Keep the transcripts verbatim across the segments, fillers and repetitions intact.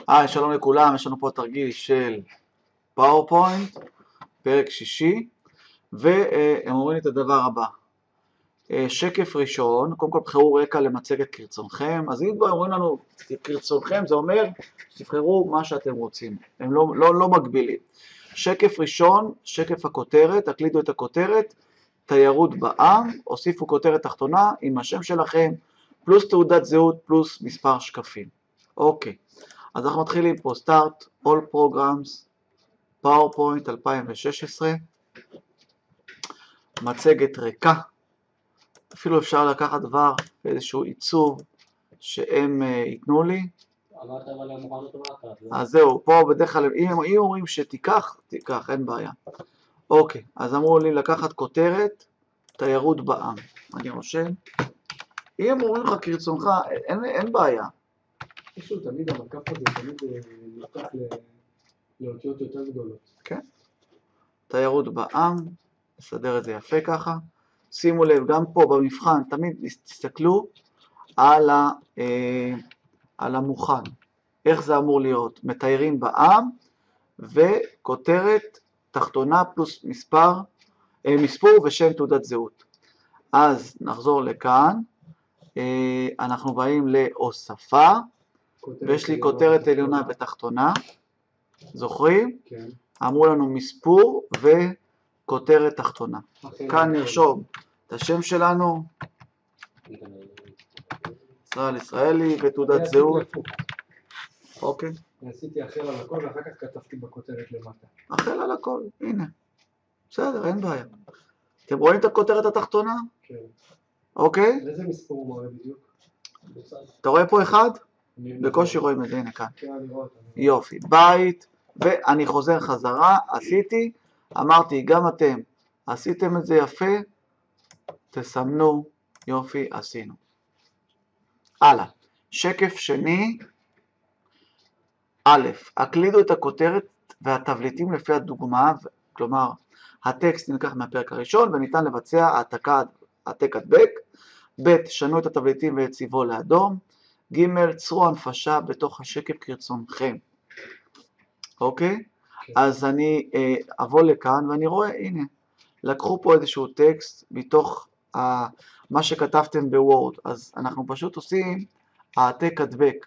היי, שלום לכולם, יש לנו פה תרגיל של פאורפוינט, פרק שישי, והם אומרים לי את הדבר הבא. שקף ראשון, קודם כל בחרו רקע למצגת כרצונכם, אז אם כבר אומרים לנו כרצונכם, זה אומר שתבחרו מה שאתם רוצים, הם לא, לא, לא מגבילים. שקף ראשון, שקף הכותרת, תקלידו את הכותרת, תיירות בעם, הוסיפו כותרת תחתונה עם השם שלכם, פלוס תעודת זהות, פלוס מספר שקפים. אוקיי. אז אנחנו מתחילים פה, Start, All Programs, PowerPoint אלפיים ושש עשרה, מצגת ריקה, אפילו אפשר לקחת דבר באיזשהו עיצוב שהם uh, ייתנו לי. אמרת אבל המוכנות אמרת. אז זהו, פה בדרך כלל, אם, אם אומרים שתיקח, תיקח, אין בעיה. אוקיי, אז אמרו לי לקחת כותרת, תיירות בעם. אני רושם. אם אומרים לך כרצונך, אין, אין בעיה. איזשהו תמיד המקף הזה תמיד נפתח לאותיות יותר גדולות. כן. תיירות בעם, נסדר את זה יפה ככה. שימו לב, גם פה במבחן, תמיד תסתכלו על, ה, אה, על המוכן. איך זה אמור להיות? מתיירים בעם, וכותרת תחתונה פלוס מספר, אה, מספור ושם תעודת זהות. אז נחזור לכאן, אה, אנחנו באים להוספה, ויש לי כותרת עליונה ותחתונה, זוכרים? כן. אמרו לנו מספור וכותרת תחתונה. כאן נרשום את השם שלנו, ישראל ישראלי ותעודת זהות. אוקיי. עשיתי החל על הכל ואחר כך כתבתי בכותרת למטה. החל על הכל, הנה. בסדר, אין בעיה. אתם רואים את הכותרת התחתונה? כן. אוקיי? איזה מספור הוא מראה בדיוק? אתה רואה פה אחד? בקושי רואים את זה, הנה כאן. כן, אני רואה אותה. יופי, בית, ואני חוזר חזרה, עשיתי, אמרתי, גם אתם עשיתם את זה יפה, תסמנו, יופי, עשינו. הלאה, שקף שני, א', הקלידו את הכותרת והתבליטים לפי הדוגמה, כלומר, הטקסט נלקח מהפרק הראשון וניתן לבצע העתק הדבק, ב', שנו את התבליטים ואת צבעו לאדום, ג', צרו הנפשה בתוך השקף כרצונכם. אוקיי? Okay. אז אני אה, אבוא לכאן ואני רואה, הנה, לקחו פה איזשהו טקסט מתוך אה, מה שכתבתם בוורד, אז אנחנו פשוט עושים העתק הדבק.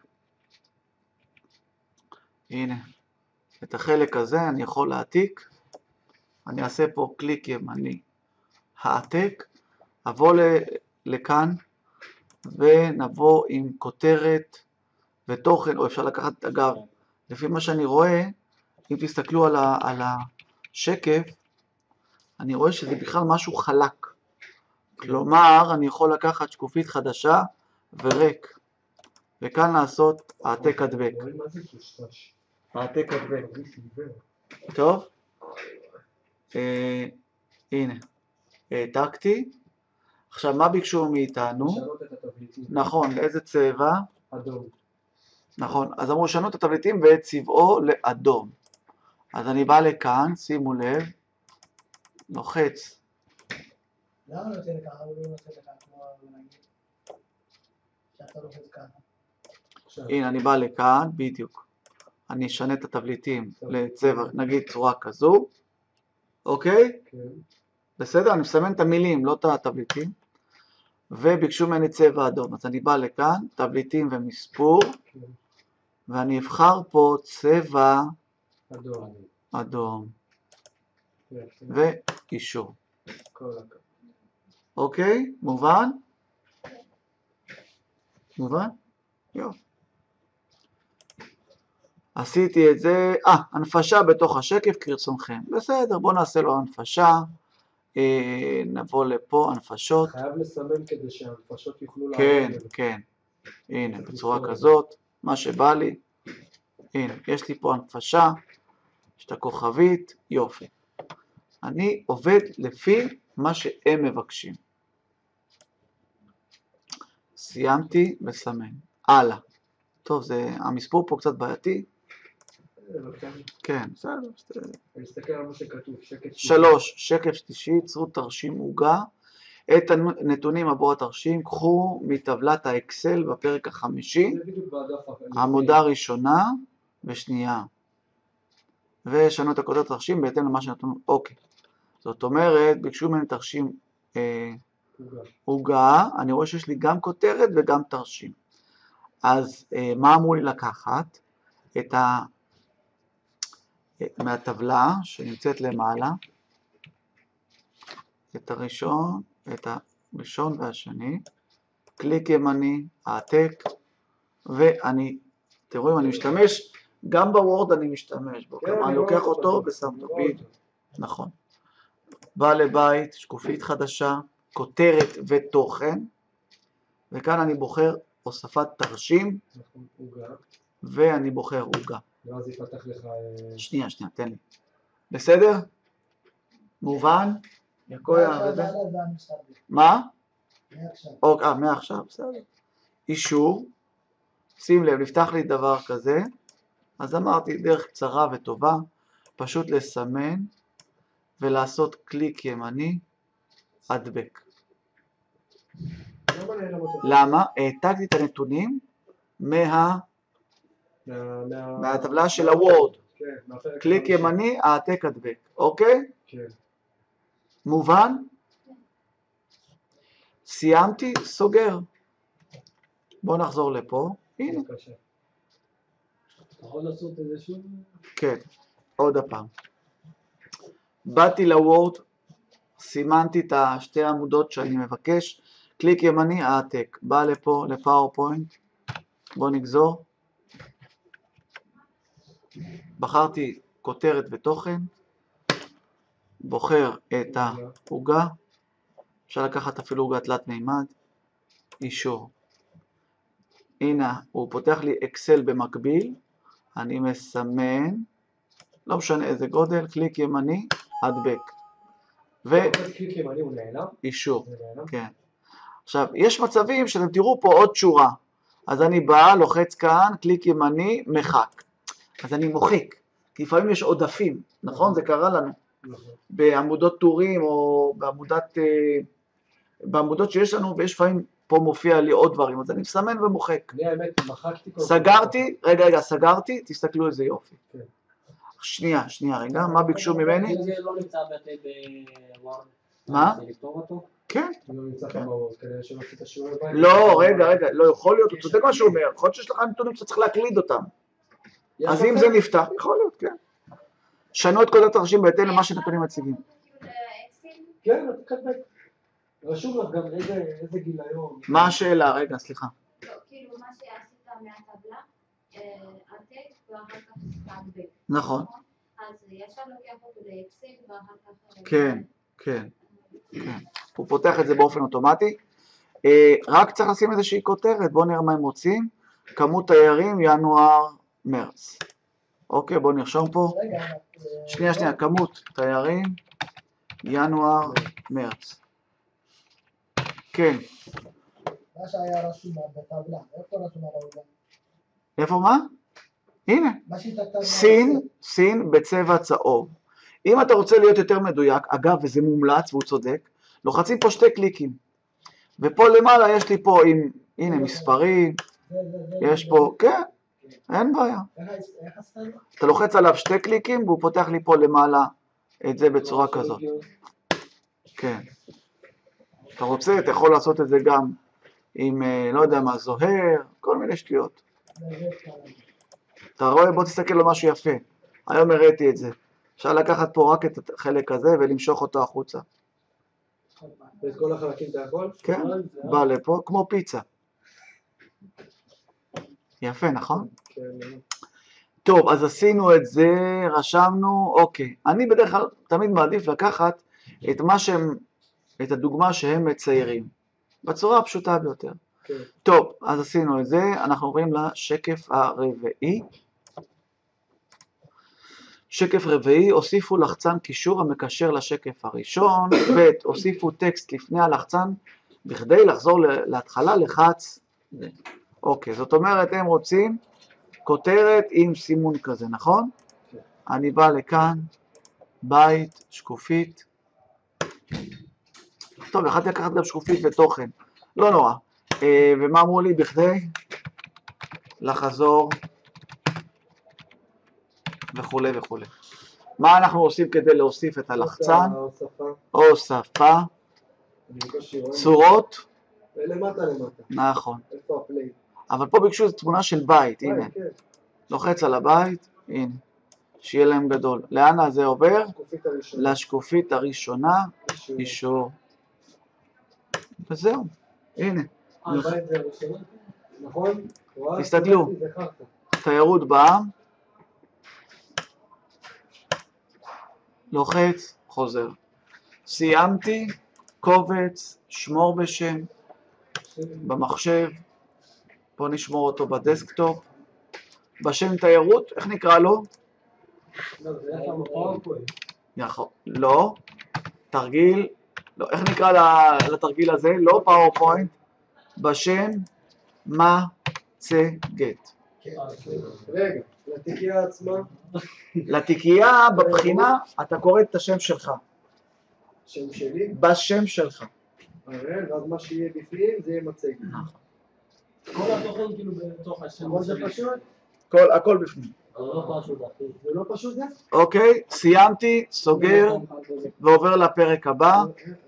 הנה, את החלק הזה אני יכול להעתיק, אני אעשה פה קליק ימני, העתק, אבוא לכאן ונבוא עם כותרת ותוכן, או אפשר לקחת, אגב, לפי מה שאני רואה, אם תסתכלו על, ה, על השקף, אני רואה שזה בכלל משהו חלק. כלומר, אני יכול לקחת שקופית חדשה וריק, וכאן לעשות העתק הדבק. העתק הדבק. טוב? אה, הנה, העתקתי. עכשיו, מה ביקשו מאיתנו? לשנות את התבליטים. נכון, לאיזה צבע? אדום. נכון, אז אמרו שנו את התבליטים ואת צבעו לאדום. אז אני בא לכאן, שימו לב, לוחץ. למה לא יוצא לככה? הוא לא יוצא לככה, כמו נגיד, שאתה לוחץ ככה. הנה, אני בא לכאן, בדיוק. אני אשנה את התבליטים לצבע, נגיד צורה כזו, אוקיי? כן. בסדר, אני מסמן את המילים, לא את התבליטים. וביקשו ממני צבע אדום, אז אני בא לכאן, תבליטים ומספור, כן. ואני אבחר פה צבע אדום. אדום, כן. ואישור. כל הכבוד. אוקיי? מובן? מובן? יופי. עשיתי את זה, אה, הנפשה בתוך השקף כרצונכם. בסדר, בואו נעשה לו הנפשה. אה, נבוא לפה, הנפשות. חייב לסמן כדי שהנפשות יוכלו כן, לעבוד. כן. הנה, בצורה כזאת, מה שבא לי. הנה, יש לי פה הנפשה, יש את הכוכבית, יופי. אני עובד לפי מה שהם מבקשים. סיימתי וסמן. הלאה. טוב, זה, המספור פה קצת בעייתי. כן, בסדר. אני מסתכל על מה שכתוב, שקף שלישי. שלוש, שקף שלישי, צרו תרשים עוגה. את הנתונים עבור התרשים, קחו מטבלת האקסל בפרק החמישי, זה בדיוק בדף. העמודה הראשונה, ושנייה. ושנו את הכותרת תרשים בהתאם למה שנתנו. אוקיי. זאת אומרת, ביקשו ממני תרשים אה, עוגה, אני רואה שיש לי גם כותרת וגם תרשים. אז אה, מה אמרו לי לקחת? את ה... מהטבלה שנמצאת למעלה, את הראשון, את הראשון והשני, קליק ימני, העתק, ואני, אתם רואים, אני משתמש, גם בוורד אני משתמש בו, כלומר אני לוקח אותו ושם אותו, נכון. בא לבית, שקופית חדשה, כותרת ותוכן, וכאן אני בוחר הוספת תרשים, ואני בוחר עוגה. ואז יפתח לך... שנייה, שנייה, תן לי. בסדר? מובן? יקויה וזה? מה? אה, מעכשיו, בסדר. אישור, שים לב, נפתח לי דבר כזה, אז אמרתי דרך קצרה וטובה, פשוט לסמן ולעשות קליק ימני, הדבק. למה? העתקתי את הנתונים מה... מהטבלה של הוורד. קליק ימני, העתק הדבק. אוקיי? כן. מובן? סיימתי, סוגר. בואו נחזור לפה. הנה. אתה יכול לעשות איזה שוב? כן, עוד הפעם. באתי לוורד, סימנתי את השתי העמודות שאני מבקש, קליק ימני, העתק. בא לפה, לפאורפוינט. בואו נגזור. בחרתי כותרת ותוכן, בוחר את העוגה, אפשר לקחת אפילו עוגה תלת מימד, אישור. הנה, הוא פותח לי אקסל במקביל, אני מסמן, לא משנה איזה גודל, קליק ימני, הדבק. קליק ימני הוא נעלם? אישור, כן. עכשיו, יש מצבים שאתם תראו פה עוד שורה, אז אני בא, לוחץ כאן, קליק ימני, מחק. אז אני מוחק, כי לפעמים יש עודפים, נכון? זה קרה לנו. בעמודות טורים או בעמודת, בעמודות שיש לנו, ויש לפעמים פה מופיע לי עוד דברים, אז אני מסמן ומוחק. אני האמת, מחקתי כל כך. סגרתי, רגע, רגע, סגרתי, תסתכלו איזה יופי. שנייה, שנייה, רגע, מה ביקשו ממני? זה לא נמצא בוורד. מה? זה לפתור אותו? כן. לא נמצא כאן בוורד, כנראה שלא עשית שיעורי בית. לא, רגע, רגע, לא יכול להיות, הוא צודק מה שהוא אומר, יכול להיות שיש לך נתונים שאתה צריך להקליד אותם. אז אם זה נפתח, יכול להיות, כן. שנו את כל התרשים בהתאם למה שנתונים מציגים. כן, את כתבת. רשום לך גם איזה גיליון. מה השאלה? רגע, סליחה. לא, כאילו מה שעשית מהטבלה, עתק ואחר כך תעבד. נכון. אז ישר לוקח אותו לאקסל ואחר כך... כן, כן, כן. הוא פותח את זה באופן אוטומטי. רק צריך לשים איזושהי כותרת, בואו נראה מה הם רוצים. כמות תיירים, ינואר, מרץ. אוקיי, בואו נרשום פה. שנייה, שנייה, כמות תיירים, ינואר, מרץ. כן. מה שהיה רשום בטבלה, איפה רשום על העוגה? איפה מה? הנה. סין, סין בצבע צהוב. אם אתה רוצה להיות יותר מדויק, אגב, וזה מומלץ והוא צודק, לוחצים פה שתי קליקים. ופה למעלה יש לי פה עם, הנה, מספרים, יש פה, כן, אין בעיה. אתה לוחץ עליו שתי קליקים והוא פותח לי פה למעלה את זה בצורה כזאת. כן. אתה רוצה, אתה יכול לעשות את זה גם עם, לא יודע מה, זוהר, כל מיני שטויות. אתה רואה? בוא תסתכל על משהו יפה. היום הראיתי את זה. אפשר לקחת פה רק את החלק הזה ולמשוך אותו החוצה. ואת כל החלקים אתה יכול? כן, בא לפה, כמו פיצה. יפה, נכון? כן. טוב, אז עשינו את זה, רשמנו, אוקיי. אני בדרך כלל תמיד מעדיף לקחת את מה שהם, את הדוגמה שהם מציירים, בצורה הפשוטה ביותר. כן. טוב, אז עשינו את זה, אנחנו עוברים לשקף הרביעי. שקף רביעי, הוסיפו לחצן קישור המקשר לשקף הראשון, והוסיפו טקסט לפני הלחצן, בכדי לחזור להתחלה לחץ. אוקיי, זאת אומרת, הם רוצים כותרת עם סימון כזה, נכון? כן. אני בא לכאן, בית, שקופית. טוב, יכלתי לקחת גם שקופית ותוכן, לא נורא. ומה אמרו לי? בכדי לחזור וכולי וכולי. מה אנחנו עושים כדי להוסיף את הלחצן? ההוספה. הוספה, אני בקושי רואה. צורות, למטה למטה. נכון. איפה הפליי? אבל פה ביקשו תמונה של בית, הנה. כן. לוחץ על הבית, הנה. שיהיה להם גדול. לאן זה עובר? שקופית הראשונה. לשקופית הראשונה, אישור. אישור. וזהו, הנה. הבית זה הראשונה? נכון? תסתכלו. זה חרטא. תיירות בעם, לוחץ, חוזר. סיימתי, קובץ, שמור בשם, במחשב, פה נשמור אותו בדסקטופ. בשם תיירות, איך נקרא לו? לא, זה היה פעם פאורפוינט. יכול, לא, תרגיל, לא, איך נקרא לתרגיל הזה? לא פאורפוינט, בשם מצגת. רגע, לתיקייה עצמה. לתיקייה בבחינה אתה קורא את השם שלך. שם שלי. בשם שלך. הראל, ואז מה שיהיה בפנים זה יהיה מצגת. כל התוכן כאילו בתוך השם. אבל זה פשוט? כל, הכל בפנים. זה לא פשוט, אחי. זה לא פשוט זה? אוקיי, סיימתי, סוגר ועובר לפרק הבא.